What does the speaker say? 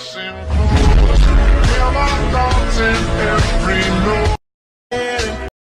passing through. Hear my thoughts in every note.